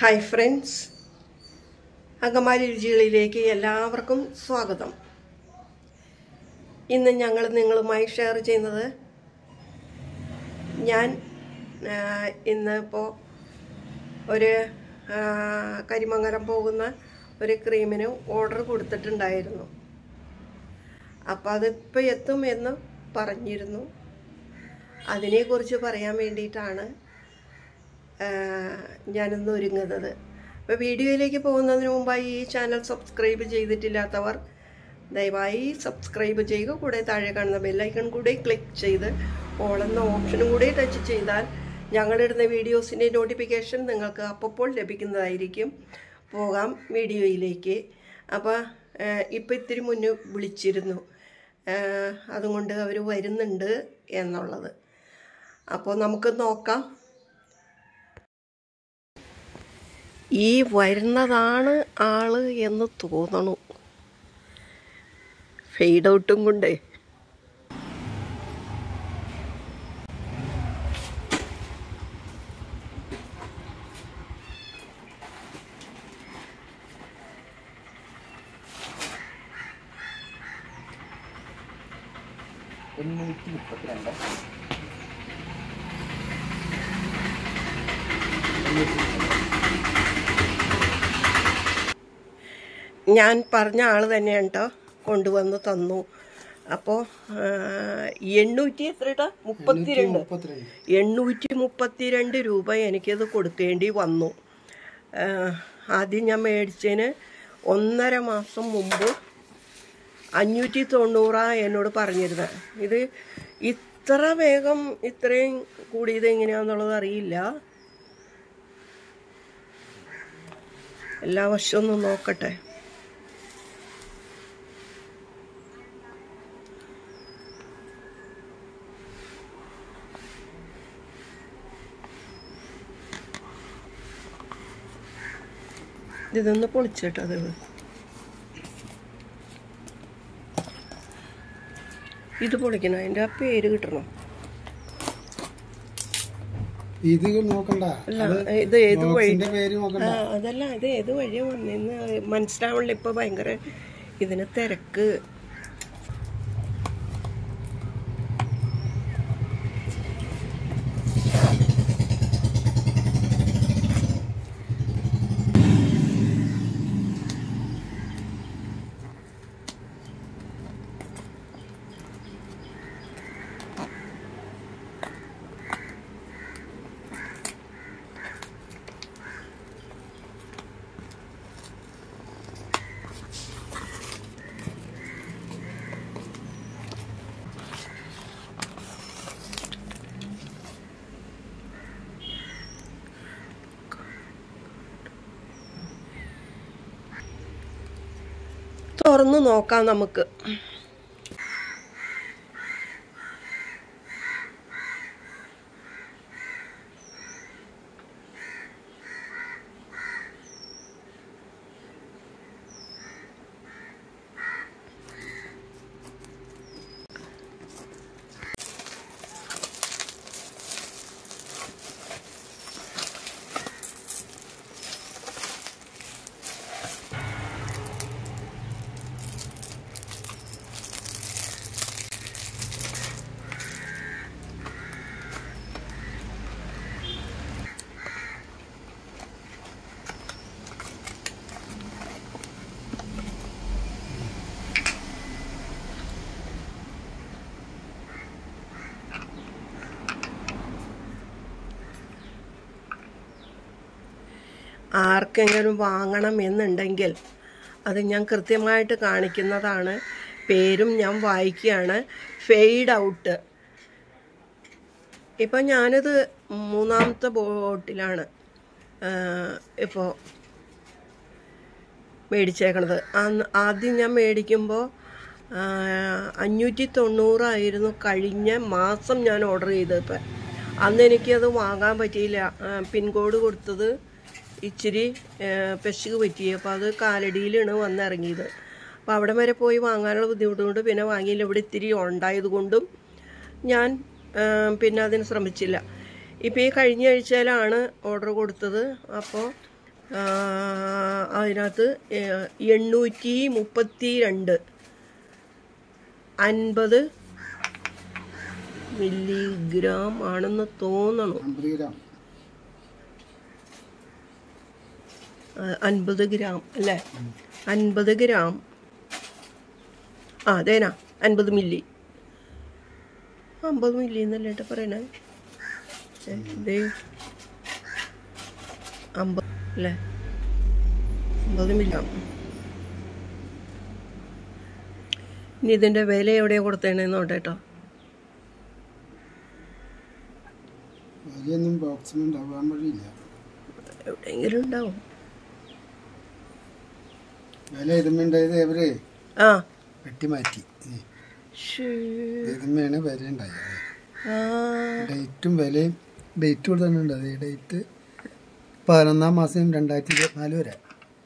Hi friends, Angamaly രുചികളിലേക്ക് എല്ലാവർക്കും സ്വാഗതം. ഇന്ന് ഞങ്ങൾ നിങ്ങളുമായി ഷെയർ ചെയ്യുന്നത് ഞാൻ ഇന്നിപ്പോൾ ഒരു കരിമംഗലം പോകുന്ന ഒരു ക്രീമിന് ഓർഡർ കൊടുത്തിട്ടുണ്ടായിരുന്നു. അപ്പോൾ അതിപ്പോൾ എത്തും എന്ന് പറഞ്ഞിരുന്നു. അതിനെക്കുറിച്ച് പറയാൻ വേണ്ടിയിട്ടാണ് ഞാനിന്ന് ഒരുങ്ങുന്നത്. അപ്പോൾ വീഡിയോയിലേക്ക് പോകുന്നതിന് മുമ്പായി ഈ ചാനൽ സബ്സ്ക്രൈബ് ചെയ്തിട്ടില്ലാത്തവർ ദയവായി സബ്സ്ക്രൈബ് ചെയ്യുക. കൂടെ താഴെ കാണുന്ന ബെല്ലൈക്കൺ കൂടെ ക്ലിക്ക് ചെയ്ത് ഓൾ എന്ന ഓപ്ഷനും കൂടെ ടച്ച് ചെയ്താൽ ഞങ്ങളിടുന്ന വീഡിയോസിൻ്റെ നോട്ടിഫിക്കേഷൻ നിങ്ങൾക്ക് അപ്പോൾ ലഭിക്കുന്നതായിരിക്കും. പോകാം വീഡിയോയിലേക്ക്. അപ്പോൾ ഇപ്പോൾ ഇത്തിരി മുന്നേ വിളിച്ചിരുന്നു, അതുകൊണ്ട് അവർ വരുന്നുണ്ട് എന്നുള്ളത്. അപ്പോൾ നമുക്ക് നോക്കാം. ഈ വരുന്നതാണ് ആള് എന്ന് തോന്നണു. ഫെയ്ഡ് ഔട്ടും കൊണ്ട് ഞാൻ പറഞ്ഞ ആൾ തന്നെയാണ് കേട്ടോ കൊണ്ടുവന്ന് തന്നു. അപ്പോൾ 832 രൂപ എനിക്കത് കൊടുക്കേണ്ടി വന്നു. ആദ്യം ഞാൻ മേടിച്ചതിന് 1.5 മാസം മുമ്പ് 590 എന്നോട് പറഞ്ഞിരുന്നത്. ഇത് ഇത്ര വേഗം ഇത്രയും കൂടിയത് എങ്ങനെയാണെന്നുള്ളത് അറിയില്ല. എല്ലാ വർഷവും ഒന്ന് നോക്കട്ടെ. ഇതൊന്ന് പൊളിച്ചിട്ടത് ഇത് പൊളിക്കണം. അതിൻ്റെ ആ പേര് കിട്ടണം. ഇത് നോക്കണ്ട. അല്ല, ഇത് ഏത് വഴി അതല്ല, ഇത് ഏത് വഴിയാ വന്നെന്ന് മനസ്സിലാവണില്ല. ഇപ്പൊ ഭയങ്കര ഇതിന് തിരക്ക്. തുറന്നു നോക്കാം നമുക്ക്. ആർക്കെങ്കിലും വാങ്ങണം എന്നുണ്ടെങ്കിൽ അത് ഞാൻ കൃത്യമായിട്ട് കാണിക്കുന്നതാണ്. പേരും ഞാൻ വായിക്കുകയാണ്. Fade out. ഇപ്പം ഞാനിത് 3ാമത്തെ ബോട്ടിലാണ് ഇപ്പോൾ മേടിച്ചേക്കണത്. ആദ്യം ഞാൻ മേടിക്കുമ്പോൾ 590 ആയിരുന്നു കഴിഞ്ഞ മാസം ഞാൻ ഓർഡർ ചെയ്തത്. ഇപ്പം അന്ന് എനിക്കത് വാങ്ങാൻ പറ്റിയില്ല. പിൻകോഡ് കൊടുത്തത് ഇച്ചിരി പെശക് പറ്റി. അപ്പോൾ അത് കാലടിയിലാണ് വന്നിറങ്ങിയത്. അപ്പോൾ അവിടെ വരെ പോയി വാങ്ങാനുള്ള ബുദ്ധിമുട്ടുകൊണ്ട് പിന്നെ വാങ്ങിയില്ല. ഇവിടെ ഇത്തിരി ഉണ്ടായതുകൊണ്ടും ഞാൻ പിന്നെ അതിന് ശ്രമിച്ചില്ല. ഇപ്പോൾ ഈ കഴിഞ്ഞ ആഴ്ചയിലാണ് ഓർഡർ കൊടുത്തത്. അപ്പോൾ അതിനകത്ത് 832 50 മില്ലിഗ്രാം ആണെന്ന് തോന്നണു. 50 ഗ്രാം അല്ലേ? 50 ഗ്രാം. അതേനാ 50 മില്ലി. 50 മില്ലി എന്നല്ലേട്ടാ പറയണേ. ഇതേ 50 അല്ലേ? 50 മില്ലി. ഇനി ഇതിൻ്റെ വില എവിടെയാണ് കൊടുത്തേണെന്ന് നോട്ടേട്ടോ. എവിടെയെങ്കിലും ഉണ്ടാവും. വില ഇതുമുണ്ടായത് എവര് വെട്ടി മാറ്റി. ഇതുമ്മയാണ് വില ഉണ്ടായത്. ഡേറ്റും വിലയും ഡേറ്റ് കൊടുത്തിട്ടുണ്ട്. അത് ഈ ഡേറ്റ് 11-ാം മാസം 2024 വരെ.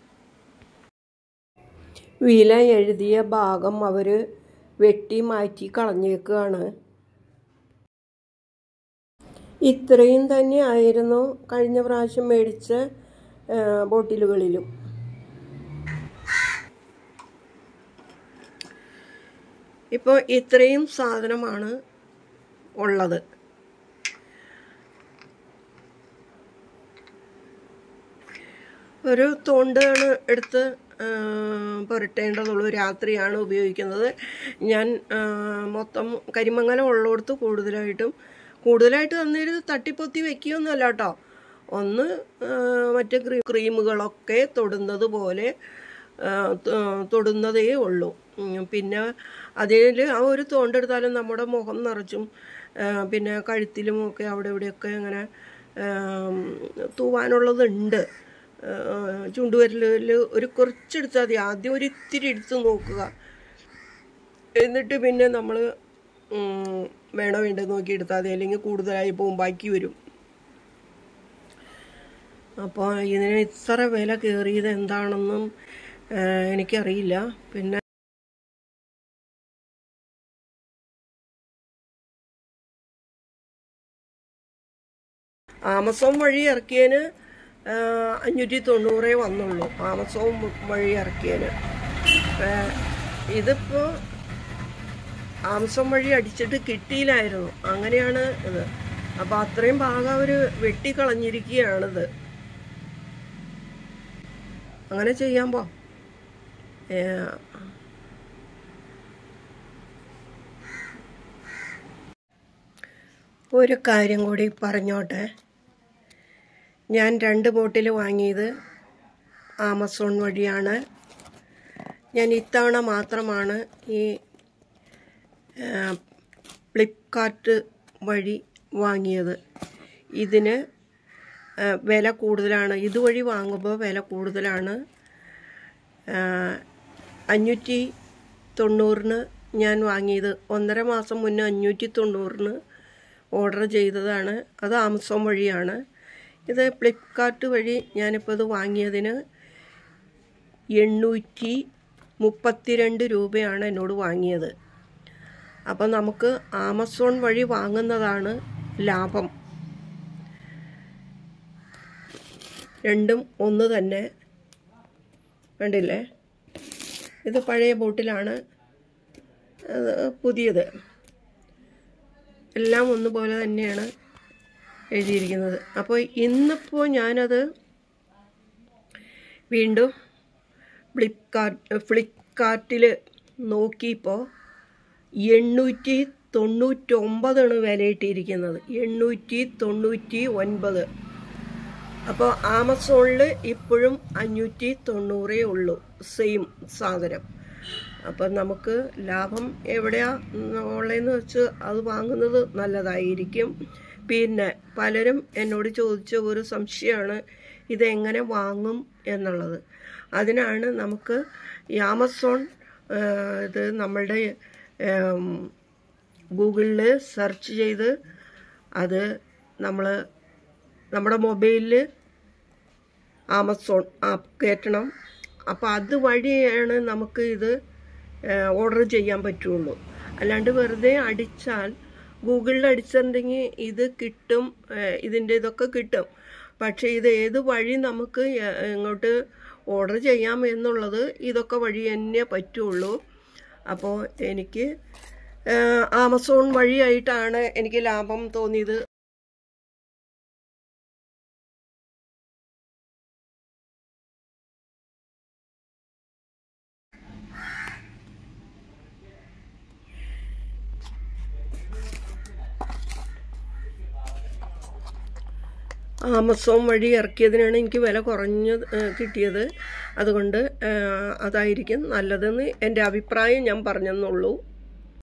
വില എഴുതിയ ഭാഗം അവർ വെട്ടി മാറ്റി കളഞ്ഞേക്കുകയാണ്. ഇത്രയും തന്നെ ആയിരുന്നു കഴിഞ്ഞ പ്രാവശ്യം മേടിച്ച ബോട്ടിലുകളിലും. ഇപ്പോൾ ഇത്രയും സാധനമാണ് ഉള്ളത്. ഒരു തോണ്ടാണ് എടുത്ത് പുരട്ടേണ്ടതുള്ളൂ. രാത്രിയാണ് ഉപയോഗിക്കുന്നത്. ഞാൻ മൊത്തം കരിമങ്ങലം ഉള്ളിടത്ത് കൂടുതലായിട്ട് തന്നിരുന്ന് തട്ടിപ്പൊത്തി വെക്കുകയൊന്നുമല്ല കേട്ടോ. ഒന്ന് മറ്റ് ക്രീമുകളൊക്കെ തൊടുന്നതേ ഉള്ളൂ. പിന്നെ അതിൽ ആ ഒരു തോണ്ടെടുത്താലും നമ്മുടെ മുഖം നിറച്ചും പിന്നെ കഴുത്തിലുമൊക്കെ അവിടെ ഇവിടെയൊക്കെ അങ്ങനെ തൂവാനുള്ളതുണ്ട്. ചുണ്ടുവിരലിൽ ഒരു കുറച്ചെടുത്താൽ മതി. ആദ്യം ഒരു ഇത്തിരി എടുത്ത് നോക്കുക. എന്നിട്ട് പിന്നെ നമ്മൾ വേണോ വേണ്ടത് നോക്കി എടുത്താൽ മതി. അല്ലെങ്കിൽ കൂടുതലായി പോകും, ബാക്കി വരും. അപ്പോൾ ഇതിന് ഇത്ര വില കയറിയത് എന്താണെന്നും എനിക്കറിയില്ല. പിന്നെ ആമസോൺ വഴി ഇറക്കിയതിന് 590 വന്നുള്ളൂ. ആമസോൺ വഴി ഇറക്കിയതിന്. ഇതിപ്പോൾ ആമസോൺ വഴി അടിച്ചിട്ട് കിട്ടിയില്ലായിരുന്നു. അങ്ങനെയാണ് ഇത്. അപ്പോൾ അത്രയും ഭാഗം അവർ വെട്ടിക്കളഞ്ഞിരിക്കുകയാണിത്. അങ്ങനെ ചെയ്യാമ്പോ ഒരു കാര്യം കൂടി പറഞ്ഞോട്ടെ. ഞാൻ 2 ബോട്ടിൽ വാങ്ങിയത് ആമസോൺ വഴിയാണ്. ഞാൻ ഇത്തവണ മാത്രമാണ് ഈ ഫ്ലിപ്കാർട്ട് വഴി വാങ്ങിയത്. ഇതിന് വില കൂടുതലാണ്. ഇതുവഴി വാങ്ങുമ്പോൾ വില കൂടുതലാണ്. 590 ഞാൻ വാങ്ങിയത്. 1.5 മാസം മുന്നേ 590 ഓർഡർ ചെയ്തതാണ്. അത് ആമസോൺ വഴിയാണ്. ഇത് ഫ്ലിപ്കാർട്ട് വഴി ഞാനിപ്പോൾ ഇത് വാങ്ങിയതിന് 832 രൂപയാണ് എന്നോട് വാങ്ങിയത്. അപ്പം നമുക്ക് ആമസോൺ വഴി വാങ്ങുന്നതാണ് ലാഭം. രണ്ടും ഒന്ന് തന്നെ. കണ്ടില്ലേ? ഇത് പഴയ ബോട്ടിലാണ്, പുതിയത്. എല്ലാം ഒന്നുപോലെ തന്നെയാണ് എഴുതിയിരിക്കുന്നത്. അപ്പോൾ ഇന്നിപ്പോൾ ഞാനത് വീണ്ടും ഫ്ലിപ്കാർട്ടിൽ നോക്കിയപ്പോൾ 899 വില ഇട്ടിരിക്കുന്നത്. 899. അപ്പോൾ ആമസോണിൽ ഇപ്പോഴും 590 ഉള്ളൂ, സെയിം സാധനം. അപ്പം നമുക്ക് ലാഭം എവിടെയാ ഉള്ളതെന്ന് വെച്ച് അത് വാങ്ങുന്നത് നല്ലതായിരിക്കും. പിന്നെ പലരും എന്നോട് ചോദിച്ച ഒരു സംശയമാണ് ഇതെങ്ങനെ വാങ്ങും എന്നുള്ളത്. അതിനാണ് നമുക്ക് ഈ ആമസോൺ ഇത് നമ്മളുടെ ഗൂഗിളിൽ സെർച്ച് ചെയ്ത് അത് നമ്മുടെ മൊബൈലിൽ ആമസോൺ ആപ്പ് കയറ്റണം. അപ്പോൾ അതുവഴിയാണ് നമുക്ക് ഇത് ഓർഡർ ചെയ്യാൻ പറ്റുള്ളൂ. അല്ലാണ്ട് വെറുതെ അടിച്ചാൽ ഗൂഗിളിൽ അടിച്ചിട്ടുണ്ടെങ്കിൽ ഇത് കിട്ടും, ഇതിൻ്റെ ഇതൊക്കെ കിട്ടും. പക്ഷേ ഇത് ഏത് വഴി നമുക്ക് ഇങ്ങോട്ട് ഓർഡർ ചെയ്യാം എന്നുള്ളത് ഇതൊക്കെ വഴി തന്നെ പറ്റുള്ളൂ. അപ്പോൾ എനിക്ക് ആമസോൺ വഴിയായിട്ടാണ് എനിക്ക് ലാഭം തോന്നിയത്. ആമസോൺ വഴി ഇറക്കിയതിനാണ് എനിക്ക് വില കുറഞ്ഞ് കിട്ടിയത്. അതുകൊണ്ട് അതായിരിക്കും നല്ലതെന്ന് എൻ്റെ അഭിപ്രായം ഞാൻ പറഞ്ഞെന്നുള്ളൂ.